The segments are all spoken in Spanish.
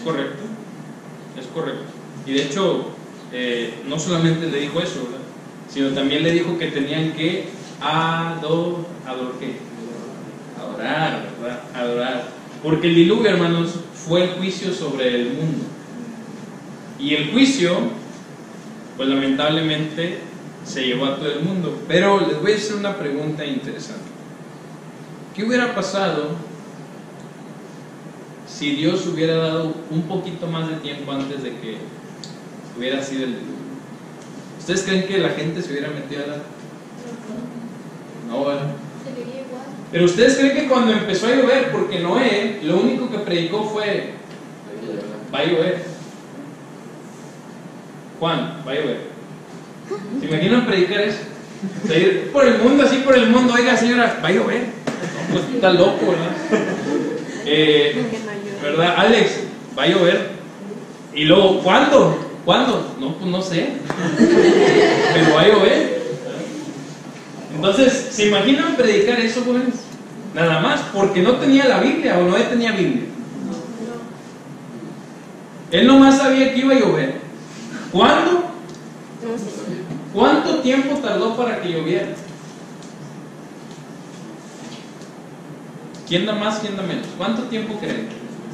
correcto, es correcto. Y de hecho, no solamente le dijo eso, ¿verdad? Sino también le dijo que tenían que ¿qué? Adorar, ¿verdad? Adorar. Porque el diluvio, hermanos, fue el juicio sobre el mundo. Y el juicio, pues lamentablemente, se llevó a todo el mundo. Pero les voy a hacer una pregunta interesante. ¿Qué hubiera pasado si Dios hubiera dado un poquito más de tiempo antes de que hubiera sido el diluvio? ¿Ustedes creen que la gente se hubiera metido a la... No, ¿verdad? Pero ustedes creen que cuando empezó a llover, porque Noé lo único que predicó fue: va a llover. Juan, va a llover. ¿Se imaginan predicar eso? O sea, ir por el mundo, así por el mundo: oiga, señora, va a llover. No, pues está loco, ¿verdad? ¿Verdad? Alex, va a llover. Y luego, ¿cuándo? ¿Cuándo? No, pues no sé. Pero va a llover. Entonces, ¿se imaginan predicar eso, jóvenes? Nada más, porque no tenía la Biblia, o Noé tenía Biblia. Él nomás sabía que iba a llover. ¿Cuándo? ¿Cuánto tiempo tardó para que lloviera? ¿Quién da más, quién da menos? ¿Cuánto tiempo creen?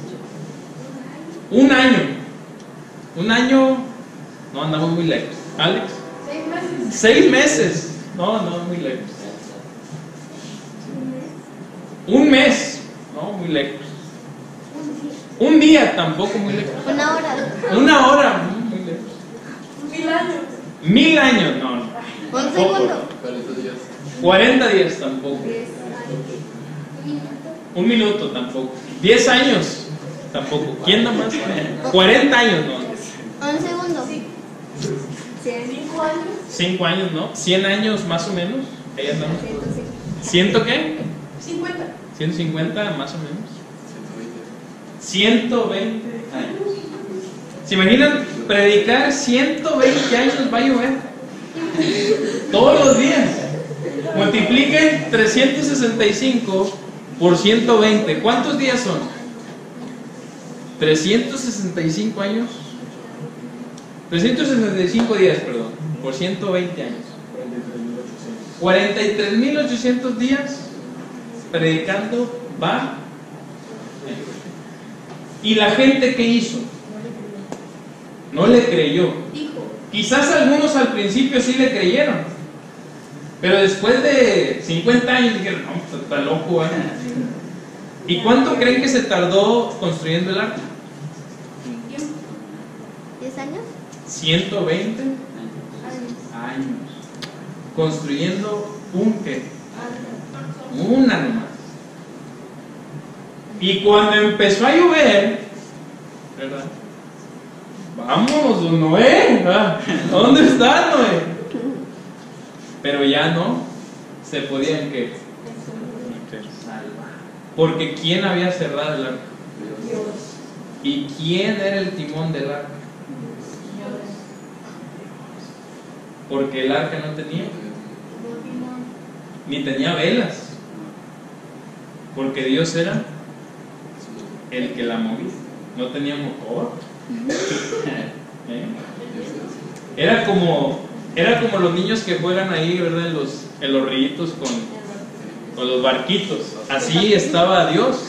Un año. Un año. No, andamos muy lejos. ¿Alex? 6 meses. 6 meses. No, muy lejos. Un mes. No, muy lejos. Un día, tampoco muy lejos. Una hora. Una hora, muy lejos. 1000 años. 1000 años, no. Un segundo. 40 días, tampoco. Un minuto, tampoco. 10 años, tampoco. ¿Quién da más? 40 años, no. Un segundo. 5 años. 5 años, ¿no? 100 años más o menos. Ahí andamos. ¿Ciento qué? 50. 150 más o menos. 120 años. ¿Se imaginan predicar 120 años va a llover? Todos los días. Multipliquen 365 por 120. ¿Cuántos días son? 365 años. 365 días, perdón, por 120 años. 43.800 días predicando va. ¿Y la gente qué hizo? No le creyó. Quizás algunos al principio sí le creyeron, pero después de 50 años dijeron: no, pues está loco, ¿eh? ¿Y cuánto creen que se tardó construyendo el arca? 10 años. 120 años. Construyendo un qué? Una nomás. Y cuando empezó a llover, ¿verdad? Vamos, don Noé, ¿dónde está Noé? Pero ya no se podían que salvar. Porque ¿quién había cerrado el arca? Dios. ¿Y quién era el timón del arca? Porque el arca no tenía, ni tenía velas. Porque Dios era el que la movía. No tenía motor. Era como los niños que juegan ahí, ¿verdad? En los rillitos con los barquitos. Así estaba Dios.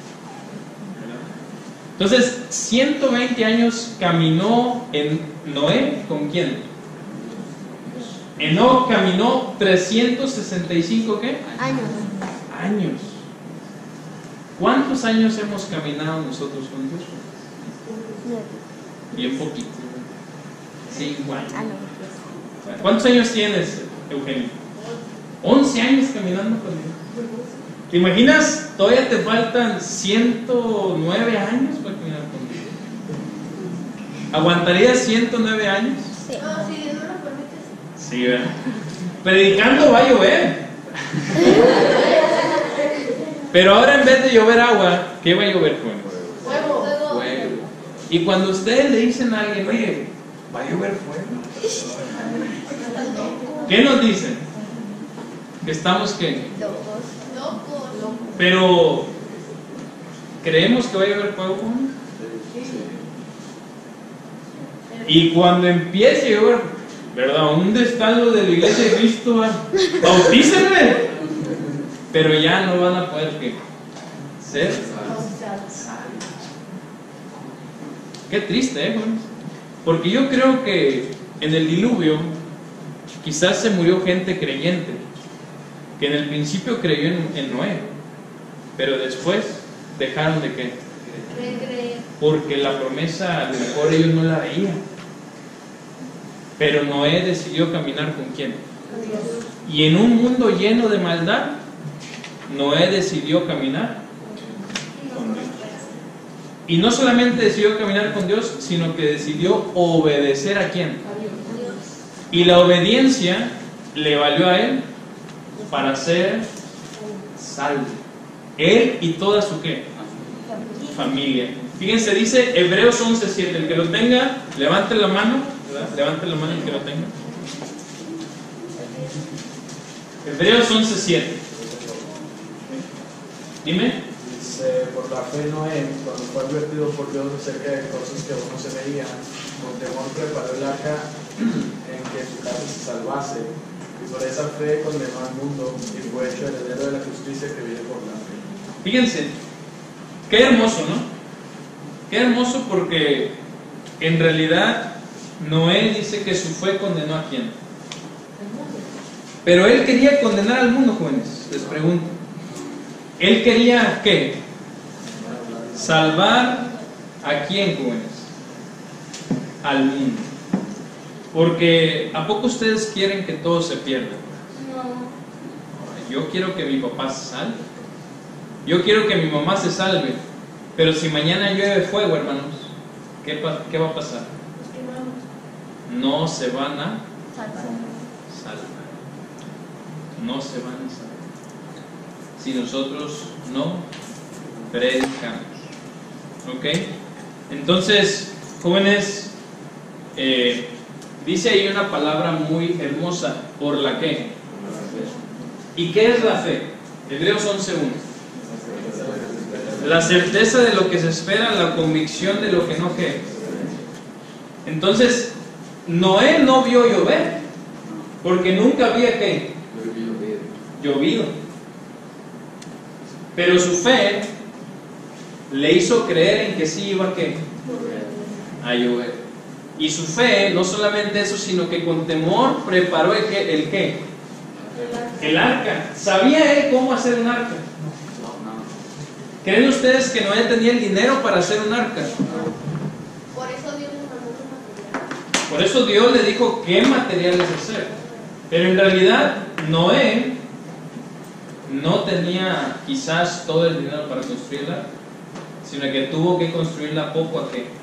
Entonces, 120 años caminó en Noé. ¿Con quién? Enoc caminó 365 ¿qué? Años. ¿Cuántos años hemos caminado nosotros juntos? Bien poquito. 5 años. ¿Cuántos años tienes, Eugenio? 11 años caminando conmigo. ¿Te imaginas? Todavía te faltan 109 años para caminar conmigo. ¿Aguantarías 109 años? Sí. No, si Dios no lo permite. Sí, ¿verdad? Predicando va a llover. Pero ahora en vez de llover agua, ¿qué va a llover, jóvenes? Fuego. Fuego. Y cuando ustedes le dicen a alguien: oye, va a llover fuego, ¿qué nos dicen? Que estamos ¿qué? Loco. Pero ¿creemos que va a llover fuego, jóvenes? Sí. Y cuando empiece a llover, ¿verdad? ¿Dónde están los de la iglesia de Cristo? Bautícenme. Pero ya no van a poder ser salvos. Qué triste, jóvenes. Porque yo creo que en el diluvio quizás se murió gente creyente, que en el principio creyó en Noé, pero después dejaron de qué. Porque la promesa a lo mejor ellos no la veían. Pero Noé decidió caminar ¿con quién? Y en un mundo lleno de maldad, Noé decidió caminar con Dios. Y no solamente decidió caminar con Dios, sino que decidió obedecer ¿a quién? Y la obediencia le valió a él para ser salvo. Él y toda su ¿qué? Familia. Fíjense, dice Hebreos 11:7. El que lo tenga, levante la mano. ¿Verdad? Levante la mano el que lo tenga. Hebreos 11:7. Dime. Dice, por la fe Noé, cuando fue advertido por Dios acerca de cosas que aún no se veían, con temor preparó el arca en que su casa se salvase, y por esa fe condenó al mundo y fue hecho heredero de la justicia que viene por la fe. Fíjense, qué hermoso, ¿no? Qué hermoso, porque en realidad Noé dice que su fe condenó ¿a quién? Pero él quería condenar al mundo, jóvenes. Les pregunto, ¿él quería qué? Salvar ¿a quién, jóvenes? Al mundo. Porque ¿a poco ustedes quieren que todos se pierdan? No. Yo quiero que mi papá se salve. Yo quiero que mi mamá se salve. Pero si mañana llueve fuego, hermanos, ¿qué va a pasar? No se van a salvar. No se van a salvar si nosotros no predicamos. ¿Ok? Entonces, jóvenes, dice ahí una palabra muy hermosa. ¿Por la qué? ¿Y qué es la fe? Hebreos 11:1. La certeza de lo que se espera, la convicción de lo que no queda. Entonces, Noé no vio llover, porque nunca había ¿qué? Llovido. Pero su fe le hizo creer en que sí iba a llover. Y su fe, no solamente eso, sino que con temor preparó el qué. El arca. ¿Sabía él cómo hacer un arca? ¿Creen ustedes que Noé tenía el dinero para hacer un arca? Por eso Dios le mandó los materiales. Por eso Dios le dijo qué materiales hacer. Pero en realidad Noé no tenía quizás todo el dinero para construirla, sino que tuvo que construirla poco a qué.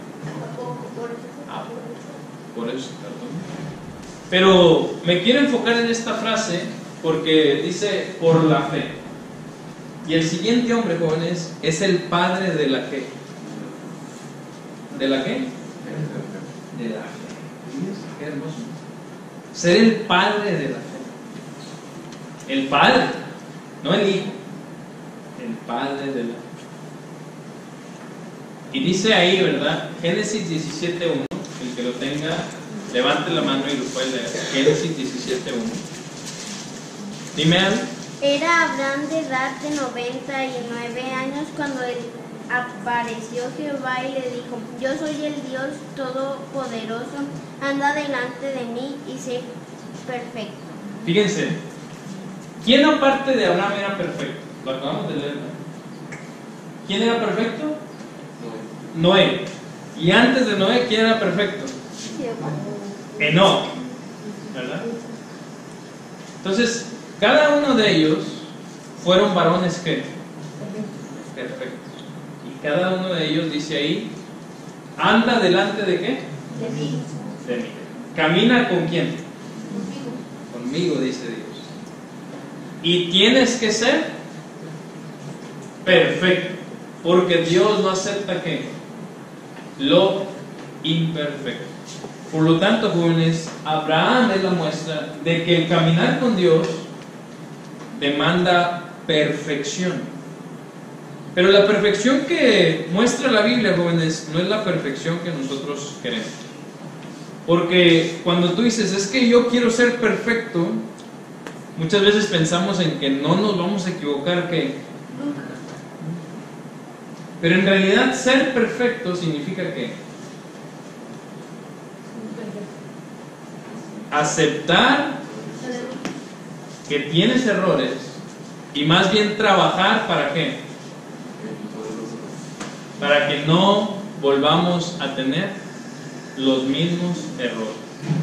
Por eso, perdón. Pero me quiero enfocar en esta frase porque dice por la fe. Y el siguiente hombre, jóvenes, es el padre de la qué. ¿De la qué? De la fe. Qué hermoso. Ser el padre de la fe. El padre, no el hijo. El padre de la fe. Y dice ahí, ¿verdad? Génesis 17:1. El que lo tenga, levante la mano y lo puede leer. Génesis 17:1. Dime algo. Era Abraham de edad de 99 años cuando apareció Jehová y le dijo: yo soy el Dios Todopoderoso, anda delante de mí y sé perfecto. Fíjense, ¿quién aparte de Abraham era perfecto? Lo acabamos de leer, ¿no? ¿Quién era perfecto? Noé. Y antes de Noé, ¿quién era perfecto? Enoc, ¿verdad? Entonces, cada uno de ellos fueron varones que perfectos. Y cada uno de ellos dice ahí, anda delante de qué? De mí. De mí. Camina con quién? Conmigo, dice Dios. Y tienes que ser perfecto, porque Dios no acepta ¿qué? Lo imperfecto. Por lo tanto, jóvenes, Abraham es la muestra de que el caminar con Dios demanda perfección. Pero la perfección que muestra la Biblia, jóvenes, no es la perfección que nosotros queremos. Porque cuando tú dices, es que yo quiero ser perfecto, muchas veces pensamos en que no nos vamos a equivocar, que... Pero en realidad ser perfecto significa que aceptar que tienes errores y más bien trabajar ¿para qué? Para que no volvamos a tener los mismos errores.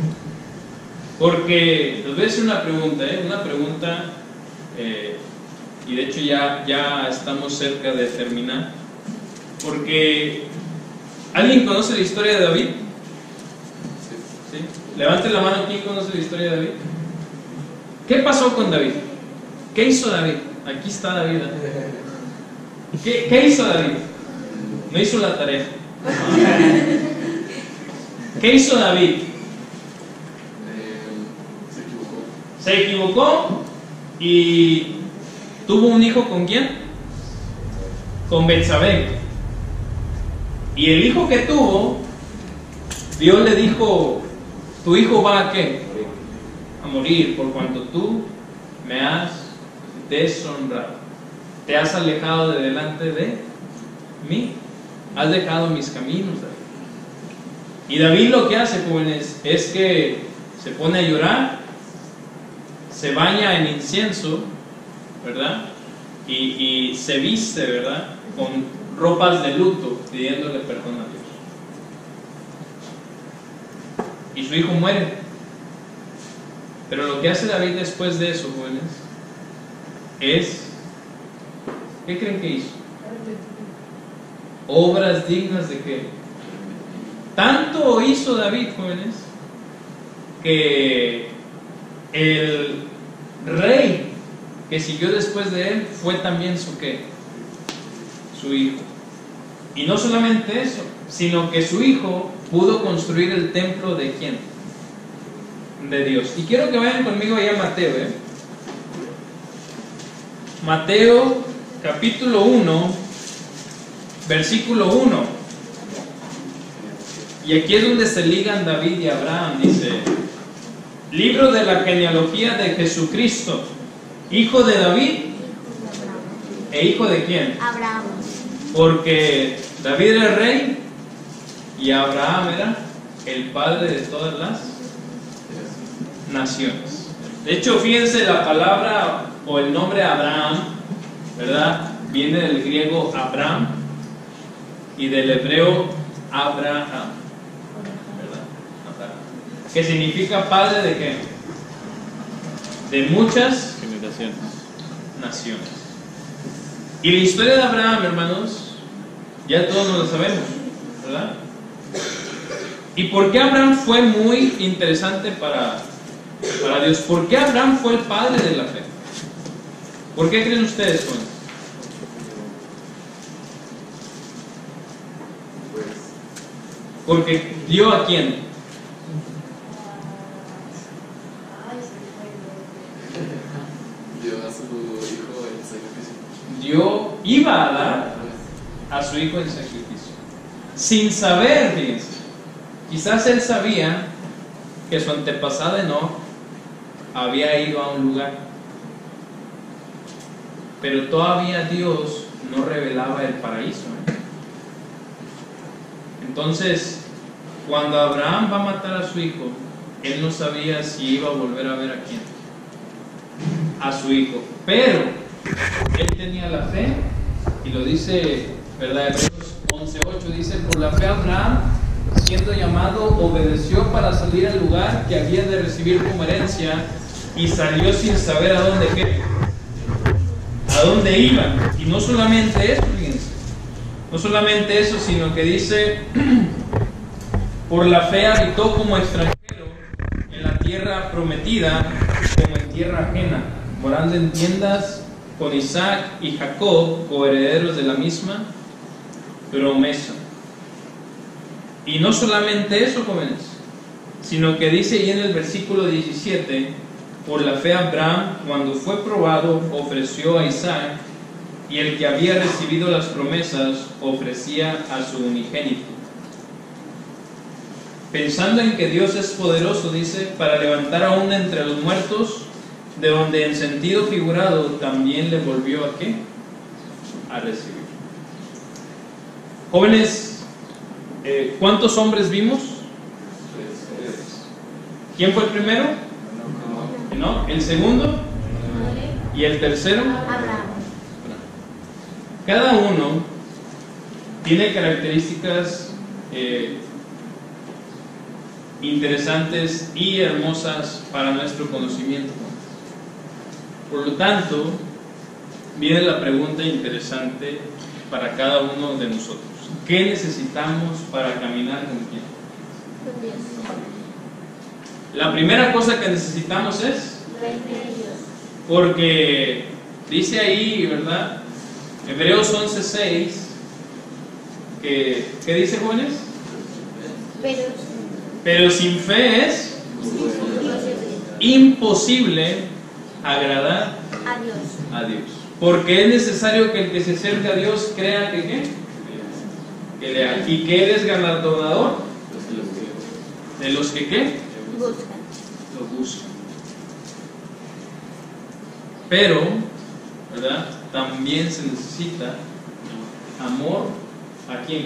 Porque les voy a hacer una pregunta, y de hecho ya estamos cerca de terminar. Porque ¿alguien conoce la historia de David? ¿Sí? Levante la mano, ¿quién conoce la historia de David? ¿Qué pasó con David? ¿Qué hizo David? Aquí está David. ¿Qué hizo David? No hizo la tarea. ¿Qué hizo David? Se equivocó y tuvo un hijo ¿con quién? Con Betsabé. Y el hijo que tuvo, Dios le dijo, tu hijo va a ¿qué? A morir por cuanto tú me has deshonrado. Te has alejado de delante de mí. Has dejado mis caminos, David. Y David lo que hace, jóvenes, es que se pone a llorar, se baña en incienso, ¿verdad? Y se viste, ¿verdad? Con ropas de luto, pidiéndole perdón a Dios. Y su hijo muere. Pero lo que hace David después de eso, jóvenes, es, ¿qué creen que hizo? Obras dignas de qué. Tanto hizo David, jóvenes, que el rey que siguió después de él fue también su ¿qué? Su hijo. Y no solamente eso, sino que su hijo pudo construir el templo de ¿quién? De Dios. Y quiero que vayan conmigo allá a Mateo, Mateo capítulo 1, versículo 1. Y aquí es donde se ligan David y Abraham. Dice: libro de la genealogía de Jesucristo, hijo de David e hijo de ¿quién? Abraham. Porque David era rey y Abraham era el padre de todas las naciones. De hecho, fíjense, la palabra o el nombre Abraham, ¿verdad? Viene del griego Abraham y del hebreo Abraham, ¿verdad? Abraham. Que significa padre de ¿qué? De muchas generaciones, naciones. Y la historia de Abraham, hermanos, ya todos nos lo sabemos, ¿verdad? ¿Y por qué Abraham fue muy interesante para Dios? ¿Por qué Abraham fue el padre de la fe? ¿Por qué creen ustedes, jóvenes? Porque dio ¿a quién? Dio a su hijo en sacrificio. Iba a dar a su hijo en sacrificio. Sin saber, fíjense. Quizás él sabía que su antepasado Enoc había ido a un lugar, pero todavía Dios no revelaba el paraíso. Entonces, cuando Abraham va a matar a su hijo, él no sabía si iba a volver a ver a quién, a su hijo, pero él tenía la fe, y lo dice, ¿verdad? Hebreos 11:8 dice: por la fe Abraham, siendo llamado, obedeció para salir al lugar que había de recibir como herencia, y salió sin saber a dónde qué, a dónde iba. Y no solamente eso, fíjense, no solamente eso, sino que dice: por la fe habitó como extranjero en la tierra prometida, como en tierra ajena, morando en tiendas con Isaac y Jacob, coherederos de la misma promesa. Y no solamente eso, jóvenes, sino que dice ahí en el versículo 17: por la fe Abraham, cuando fue probado, ofreció a Isaac, y el que había recibido las promesas ofrecía a su unigénito, pensando en que Dios es poderoso, dice, para levantar aún entre los muertos, de donde en sentido figurado también le volvió ¿a qué? A recibir. Jóvenes, ¿cuántos hombres vimos? ¿Quién fue el primero? ¿No? ¿El segundo? ¿Y el tercero? Abraham. Cada uno tiene características interesantes y hermosas para nuestro conocimiento. Por lo tanto, viene la pregunta interesante para cada uno de nosotros. ¿Qué necesitamos para caminar con quién? Con Dios. La primera cosa que necesitamos es, Reino de Dios. porque dice ahí, ¿verdad? Hebreos 11:6, ¿qué dice, jóvenes? Pero sin fe es imposible agradar a Dios. a Dios. Porque es necesario que el que se acerca a Dios crea que ¿qué? Que lea. ¿Y que Él es galardonador? De los que ¿qué? Buscan. Lo buscan. Pero, ¿verdad? También se necesita amor. ¿A quién?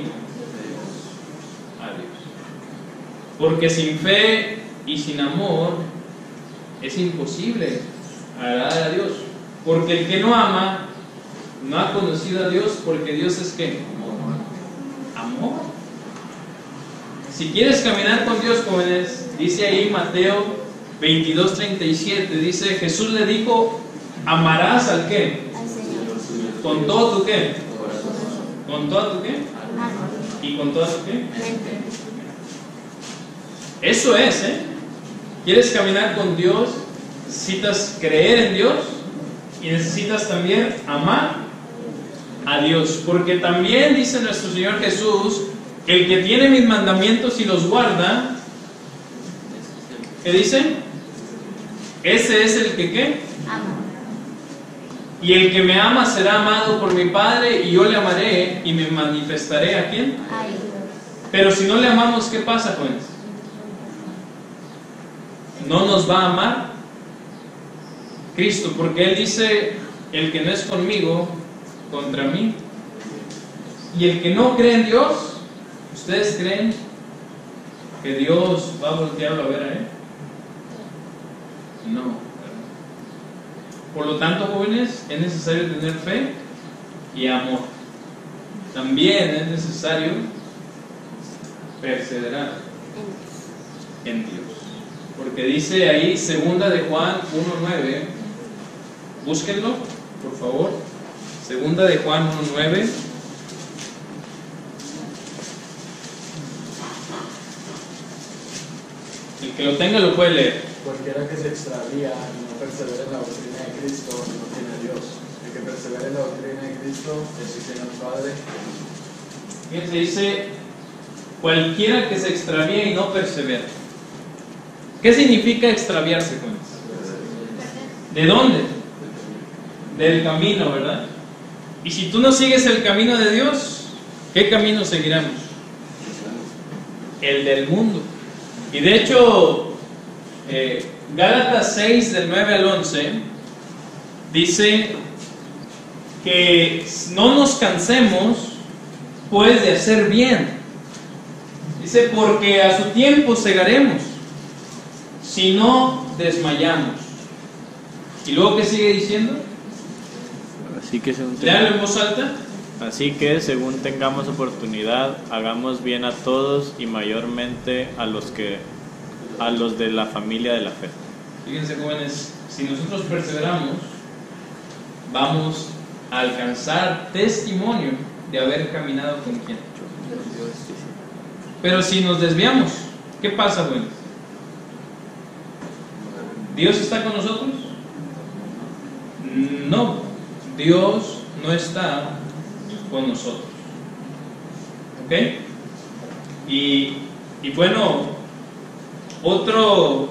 A Dios. Porque sin fe y sin amor es imposible agradar a Dios. Porque el que no ama no ha conocido a Dios, porque Dios es ¿qué? Amor. Si quieres caminar con Dios, jóvenes, dice ahí Mateo 22:37, dice, Jesús le dijo, amarás al ¿qué? Al Señor. ¿Con todo tu qué? ¿Con todo tu qué? Amor. ¿Y con toda tu qué? Mente. Eso es, ¿Quieres caminar con Dios? Necesitas creer en Dios y necesitas también amar a Dios. Porque también dice nuestro Señor Jesús, el que tiene mis mandamientos y los guarda, ¿qué dice? Ese es el que ¿qué? Ama. Y el que me ama será amado por mi Padre, y yo le amaré y me manifestaré ¿a quién? A Él. Pero si no le amamos, ¿qué pasa, jóvenes? No nos va a amar Cristo, porque Él dice, el que no es conmigo, contra mí. Y el que no cree en Dios, ¿ustedes creen que Dios va a voltearlo a ver a Él? No. Por lo tanto, jóvenes, es necesario tener fe y amor. También es necesario perseverar en Dios. Porque dice ahí, 2 de Juan 1:9, búsquenlo, por favor. 2 de Juan 1:9. El que lo tenga lo puede leer. Cualquiera que se extravía y no persevera en la doctrina de Cristo no tiene a Dios. El que persevera en la doctrina de Cristo es el Señor Padre. Fíjense, dice, cualquiera que se extravía y no persevera. ¿Qué significa extraviarse, jóvenes? ¿De dónde? Del camino, ¿verdad? Y si tú no sigues el camino de Dios, ¿qué camino seguiremos? El del mundo. Y de hecho, Gálatas 6, del 9 al 11, dice que no nos cansemos, pues, de hacer bien. Dice, porque a su tiempo segaremos, si no desmayamos. Y luego, ¿qué sigue diciendo? Léalo en voz alta. Así que, según tengamos oportunidad, hagamos bien a todos y mayormente a los de la familia de la fe. Fíjense, jóvenes, si nosotros perseveramos, vamos a alcanzar testimonio de haber caminado con quién. Pero si nos desviamos, ¿qué pasa, jóvenes? ¿Dios está con nosotros? No, Dios no está con nosotros. ¿Ok? Y bueno, otro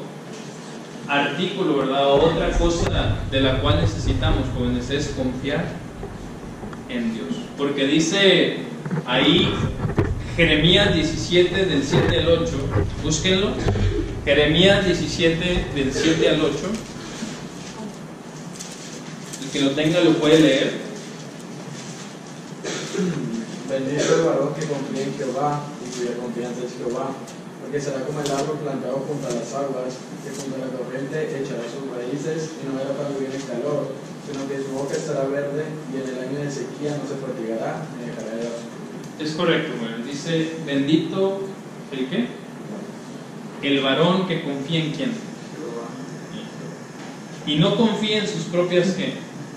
artículo, ¿verdad? Otra cosa de la cual necesitamos, jóvenes, es confiar en Dios. Porque dice ahí Jeremías 17 del 7 al 8, búsquenlo, Jeremías 17 del 7 al 8, el que lo tenga lo puede leer. Bendito el varón que confía en Jehová y cuya confianza es Jehová, porque será como el árbol plantado junto a las aguas, que junto a la corriente echará sus raíces y no verá cuando viene el calor, sino que su hoja estará verde y en el año de sequía no se fatigará ni dejará de dar. Es correcto, bueno, dice, bendito el ¿qué? El varón que confía en quién. Y no confía en sus propias ¿qué?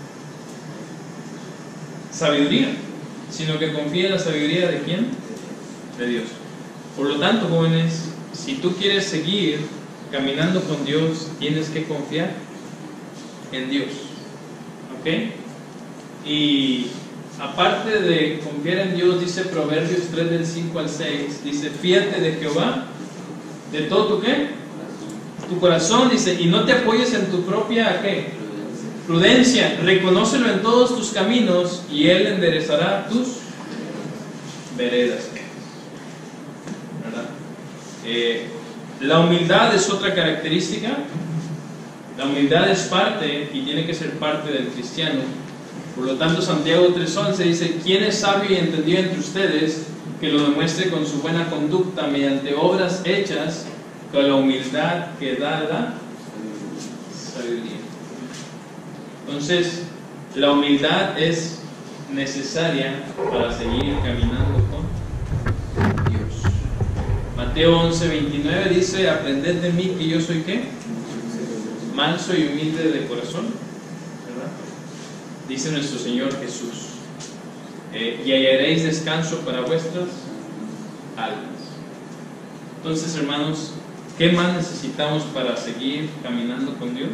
Sabiduría, sino que confía en la sabiduría de quién? De Dios. Por lo tanto, jóvenes, si tú quieres seguir caminando con Dios, tienes que confiar en Dios. ¿Ok? Y aparte de confiar en Dios, dice Proverbios 3 del 5 al 6, dice, fíate de Jehová de todo tu ¿qué? Tu corazón, dice, y no te apoyes en tu propia ¿qué? Prudencia, reconócelo en todos tus caminos y Él enderezará tus veredas. ¿Verdad? La humildad es otra característica. La humildad es parte y tiene que ser parte del cristiano. Por lo tanto, Santiago 3:11 dice, ¿quién es sabio y entendido entre ustedes que lo demuestre con su buena conducta mediante obras hechas con la humildad que da la sabiduría? Entonces, la humildad es necesaria para seguir caminando con Dios. Mateo 11:29 dice, aprended de mí que yo soy ¿qué? Manso y humilde de corazón, ¿verdad? Dice nuestro Señor Jesús, y hallaréis descanso para vuestras almas. Entonces, hermanos, ¿qué más necesitamos para seguir caminando con Dios?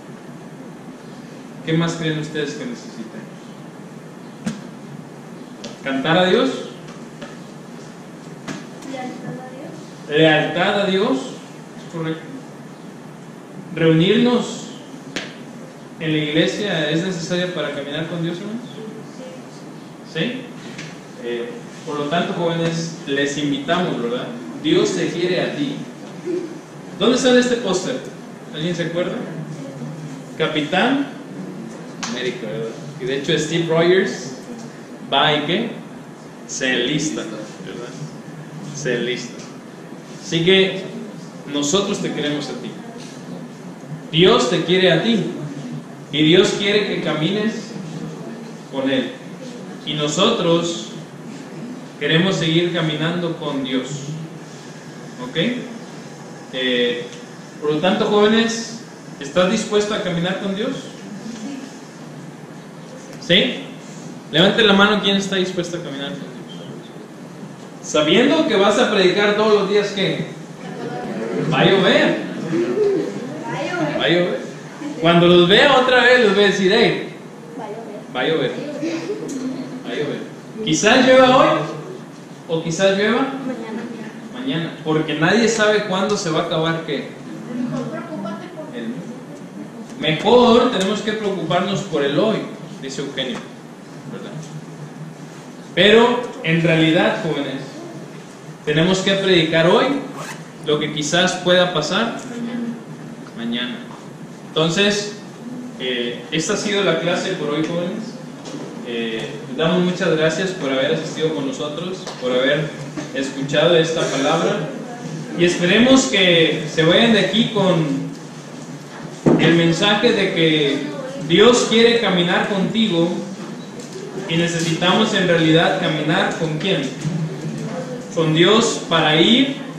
¿Qué más creen ustedes que necesitamos? ¿Cantar a Dios? Lealtad a Dios, es correcto. ¿Reunirnos en la iglesia es necesaria para caminar con Dios, hermanos? ¿Sí? Por lo tanto, jóvenes, les invitamos, ¿verdad? Dios te quiere a ti. ¿Dónde sale este póster? ¿Alguien se acuerda? Capitán América, ¿verdad? Y de hecho Steve Rogers va y ¿qué? Se enlista, ¿verdad? Se enlista. Así que nosotros te queremos a ti. Dios te quiere a ti. Y Dios quiere que camines con Él. Y nosotros queremos seguir caminando con Dios. ¿Ok? Por lo tanto, jóvenes, ¿estás dispuesto a caminar con Dios? ¿Sí? Levante la mano quien está dispuesto a caminar con Dios. Sabiendo que vas a predicar todos los días, ¿qué? Va a llover. Va a llover. Cuando los vea otra vez, les voy a decir, hey, va a llover. Va a llover. Quizás llueva hoy, o quizás llueva mañana. Porque nadie sabe cuándo se va a acabar qué. Mejor tenemos que preocuparnos por el hoy, dice Eugenio, ¿verdad? Pero en realidad, jóvenes, tenemos que predicar hoy lo que quizás pueda pasar mañana. Entonces, esta ha sido la clase por hoy, jóvenes. Les damos muchas gracias por haber asistido con nosotros, por haber escuchado esta palabra, y esperemos que se vayan de aquí con el mensaje de que Dios quiere caminar contigo y necesitamos en realidad caminar ¿con quién? Con Dios para ir